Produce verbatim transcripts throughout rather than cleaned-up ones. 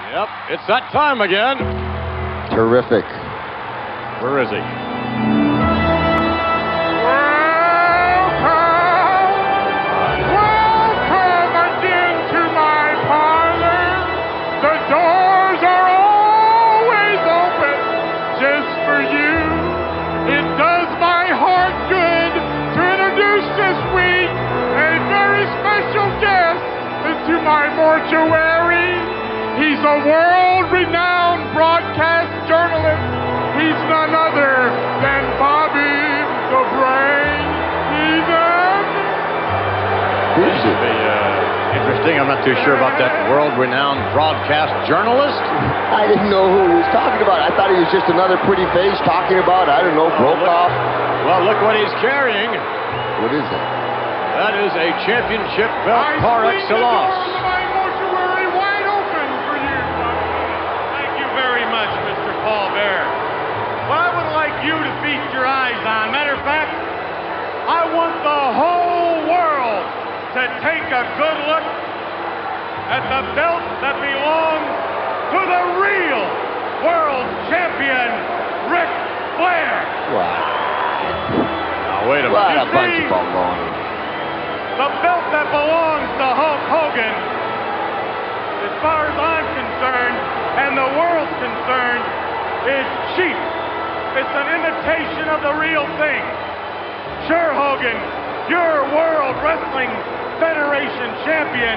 Yep, it's that time again. Terrific. Where is he? Welcome again to my parlor. The doors are always open just for you. It does my heart good to introduce this week a very special guest into my mortuary. He's a world-renowned broadcast journalist. He's none other than Bobby the Brain. He's in. Who's This should be uh, interesting. I'm not too sure about that world-renowned broadcast journalist. I didn't know who he was talking about. I thought he was just another pretty face talking about, I don't know, broke off. Well, look what he's carrying. What is it? That is a championship belt I par swing the door excellence. of my mortuary wide open for you. Thank you very much, Mister Paul Bear. What I would like you to feast your eyes on, matter of fact, I want the whole world to take a good look at the belt that belongs to the real world champion, Ric Flair. Wow. Now, wait a What minute. a bunch of baloney. The belt that belongs to Hulk Hogan, as far as I'm concerned, and the world's concerned, is cheap. It's an imitation of the real thing. Sure, Hogan, you're World Wrestling Federation champion,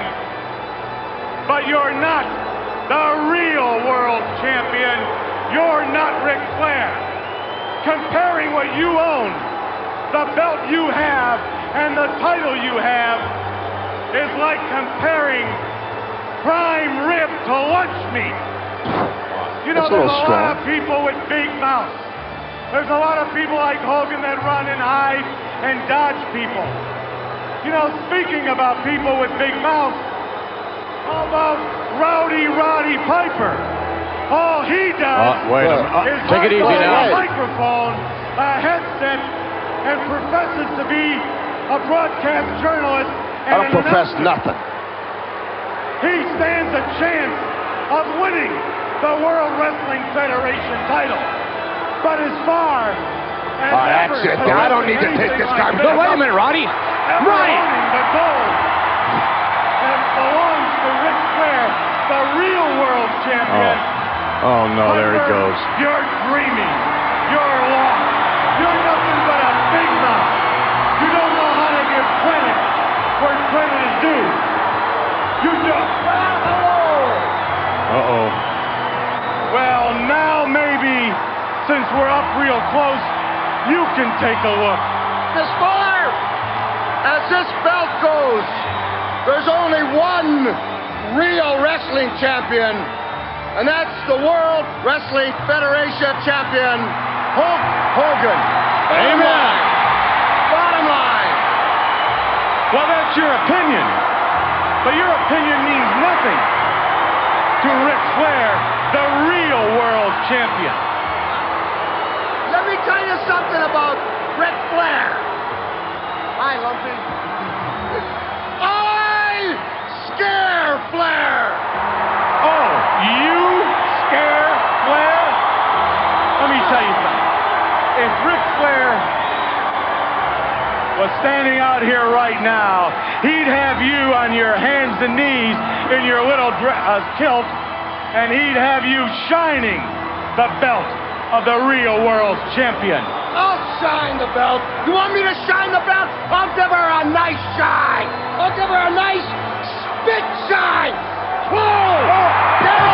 but you're not the real world champion. You're not Ric Flair. Comparing what you own, the belt you have, and the title you have is like comparing prime rib to lunch meat. You know, That's a there's little a strong. lot of people with big mouths. There's a lot of people like Hogan that run and hide and dodge people. You know, speaking about people with big mouths, how about Rowdy Roddy Piper? All he does Uh, wait a minute. Uh, is take it easy run now. a microphone, a headset, and professes to be a broadcast journalist. I And don't an profess announcer. nothing. He stands a chance of winning the World Wrestling Federation title. But as far as Oh, that's ever it. I don't need to anything take this like guy. this, No, wait a minute, Roddy. ever Roddy! owning the gold that belongs to Ric Flair, the real world champion. Oh, no, there he Piper, goes. You're dreaming. You're lost. You're nothing but a big mouth. You don't know how to give credit where credit is due. You don't. Well, hello. Uh-oh. Well, now maybe, since we're up real close, you can take a look. Miss Fuller, as this belt goes, there's only one real wrestling champion, and that's the World Wrestling Federation champion, Hulk Hogan. Bottom Amen. line. Bottom line. Well, that's your opinion. But your opinion means nothing to Ric Flair, the real world champion. Let me tell you something about Ric Flair. Hi, Lumpy. I scare Flair. Oh, you scare Flair? Let me tell you something. If Ric Flair was standing out here right now, he'd have you on your hands and knees in your little dre- uh, kilt, and he'd have you shining the belt of the real world champion. I'll shine the belt. You want me to shine the belt? I'll give her a nice shine. I'll give her a nice spit shine. Whoa! There